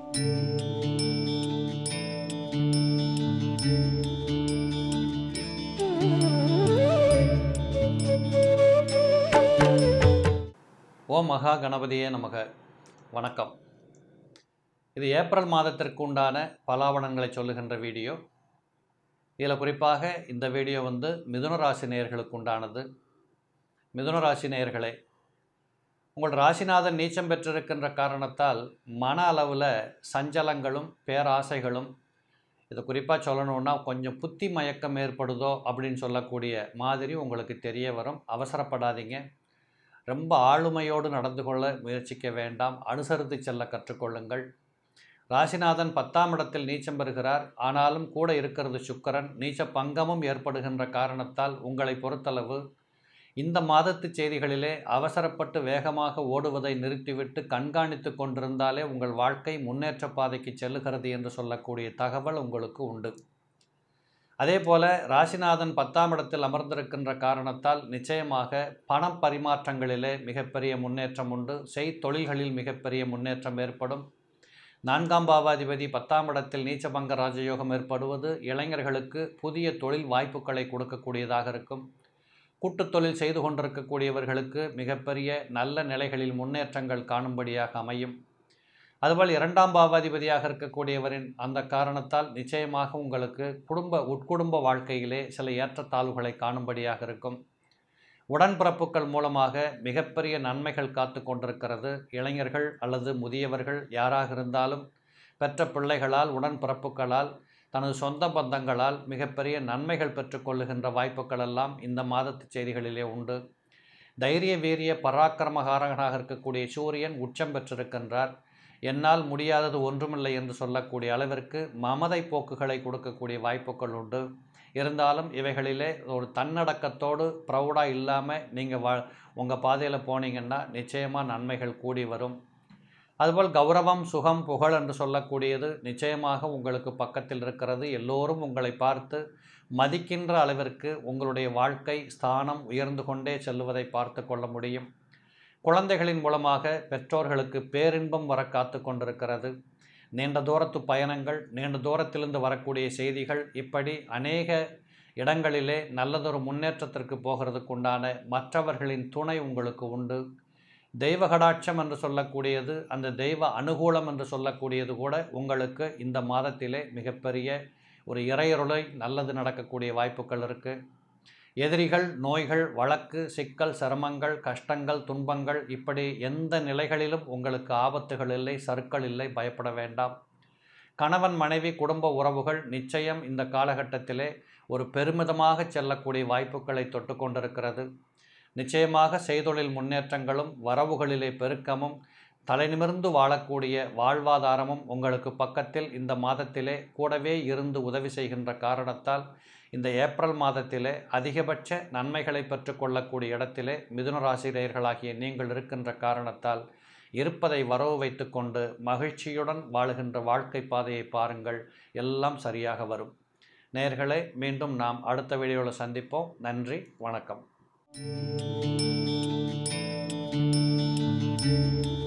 ஓம் மகா கணபதியே நமக. வணக்கம். இது ஏப்ரல் மாதத்திற்கு உண்டான பலாபலன்களை சொல்லுகின்ற வீடியோ. இதில் குறிப்பாக இந்த வீடியோ மிதுன ராசி நேயர்களுக்கு உண்டானது. மிதுன ராசி நேயர்களே, உங்கள் ராசிநாதன் நீச்சம் பெற்றிருக்கின்ற காரணத்தால் மன அளவில் சஞ்சலங்களும் பேராசைகளும், இது குறிப்பாக சொல்லணுன்னா கொஞ்சம் புத்தி மயக்கம் ஏற்படுதோ அப்படின்னு சொல்லக்கூடிய மாதிரி உங்களுக்கு தெரிய வரும். அவசரப்படாதீங்க. ரொம்ப ஆளுமையோடு நடந்து கொள்ள முயற்சிக்க வேண்டாம். அனுசரித்து செல்ல கற்றுக்கொள்ளுங்கள். ராசிநாதன் 10ஆம் இடத்தில் நீச்சம் பெறுகிறார். ஆனாலும் கூட இருக்கிறது சுக்கிரன். நீச்ச பங்கமும் ஏற்படுகின்ற காரணத்தால் உங்களை பொறுத்தளவு இந்த மாதத்து செய்திகளிலே அவசரப்பட்டு வேகமாக ஓடுவதை நிறுத்திவிட்டு கண்காணித்து கொண்டிருந்தாலே உங்கள் வாழ்க்கை முன்னேற்ற பாதைக்கு செல்லுகிறது என்று சொல்லக்கூடிய தகவல் உங்களுக்கு உண்டு. அதே போல் ராசிநாதன் 10ஆம் இடத்தில் அமர்ந்திருக்கின்ற காரணத்தால் நிச்சயமாக பண பரிமாற்றங்களிலே மிகப்பெரிய முன்னேற்றம் உண்டு. தொழில்களில் மிகப்பெரிய முன்னேற்றம் ஏற்படும். 4ஆம் பாவாதிபதி 10ஆம் இடத்தில் நீச்சபங்க ராஜயோகம் ஏற்படுவது இளைஞர்களுக்கு புதிய தொழில் வாய்ப்புகளை கொடுக்கக்கூடியதாக இருக்கும். கூட்டுத் தொழில் செய்து கொண்டிருக்கக்கூடியவர்களுக்கு மிகப்பெரிய நல்ல நிலைகளில் முன்னேற்றங்கள் காணும்படியாக அமையும். அதுபோல் 2ஆம் பாவாதிபதியாக இருக்கக்கூடியவரின் அந்த காரணத்தால் நிச்சயமாக உங்களுக்கு உட்குடும்ப வாழ்க்கையிலே சில ஏற்றத்தாழ்வுகளை காணும்படியாக இருக்கும். உடன்பிறப்புகள் மூலமாக மிகப்பெரிய நன்மைகள் காத்து கொண்டிருக்கிறது. இளைஞர்கள் அல்லது முதியவர்கள் யாராக இருந்தாலும் பெற்ற பிள்ளைகளால், உடன்பிறப்புகளால், தனது சொந்த பந்தங்களால் மிகப்பெரிய நன்மைகள் பெற்றுக்கொள்ளுகின்ற வாய்ப்புகள் எல்லாம் இந்த மாதத்து செய்திகளிலே உண்டு. தைரிய வீரிய பராக்கிரமகாரகனாக இருக்கக்கூடிய சூரியன் உச்சம் பெற்றிருக்கின்றார். என்னால் முடியாதது ஒன்றுமில்லை என்று சொல்லக்கூடிய அளவிற்கு மமதை போக்குகளை கொடுக்கக்கூடிய வாய்ப்புகள் உண்டு. இருந்தாலும் இவைகளிலே ஒரு தன்னடக்கத்தோடு ப்ரௌடாக இல்லாமல் நீங்கள் உங்கள் பாதையில் போனீங்கன்னா நிச்சயமாக நன்மைகள் கூடி வரும். அதுபோல் கௌரவம், சுகம், புகழ் என்று சொல்லக்கூடியது நிச்சயமாக உங்களுக்கு பக்கத்தில் இருக்கிறது. எல்லோரும் உங்களை பார்த்து மதிக்கின்ற அளவிற்கு உங்களுடைய வாழ்க்கை ஸ்தானம் உயர்ந்து கொண்டே செல்லுவதை பார்த்து கொள்ள முடியும். குழந்தைகளின் மூலமாக பெற்றோர்களுக்கு பேரின்பம் வர காத்து கொண்டிருக்கிறது. நீண்ட தூரத்து பயணங்கள், நீண்ட தூரத்திலிருந்து வரக்கூடிய செய்திகள், இப்படி அநேக இடங்களிலே நல்லதொரு முன்னேற்றத்திற்கு போகிறதுக்குண்டான மற்றவர்களின் துணை உங்களுக்கு உண்டு. தெய்வ கடாட்சம் என்று சொல்லக்கூடியது, அந்த தெய்வ அனுகூலம் என்று சொல்லக்கூடியது கூட உங்களுக்கு இந்த மாதத்திலே மிகப்பெரிய ஒரு இறையருளை நல்லது நடக்கக்கூடிய வாய்ப்புகள் இருக்குது. எதிரிகள், நோய்கள், வழக்கு, சிக்கல், சிரமங்கள், கஷ்டங்கள், துன்பங்கள், இப்படி எந்த நிலைகளிலும் உங்களுக்கு ஆபத்துகள் இல்லை, சறுக்கள் இல்லை, பயப்பட வேண்டாம். கணவன் மனைவி குடும்ப உறவுகள் நிச்சயம் இந்த காலகட்டத்திலே ஒரு பெருமிதமாக செல்லக்கூடிய வாய்ப்புகளை தொட்டு கொண்டிருக்கிறது. நிச்சயமாக செய்தொழில் முன்னேற்றங்களும் வரவுகளிலே பெருக்கமும் தலைநிமிர்ந்து வாழக்கூடிய வாழ்வாதாரமும் உங்களுக்கு பக்கத்தில் இந்த மாதத்திலே கூடவே இருந்து உதவி செய்கின்ற காரணத்தால் இந்த ஏப்ரல் மாதத்திலே அதிகபட்ச நன்மைகளை பெற்றுக்கொள்ளக்கூடிய இடத்திலே மிதுன ராசினியர்களாகிய நீங்கள் இருக்கின்ற காரணத்தால் இருப்பதை வரவு வைத்து கொண்டு மகிழ்ச்சியுடன் வாழுகின்ற வாழ்க்கை பாதையை பாருங்கள். எல்லாம் சரியாக வரும். நேயர்களே, மீண்டும் நாம் அடுத்த வீடியோவில் சந்திப்போம். நன்றி, வணக்கம்.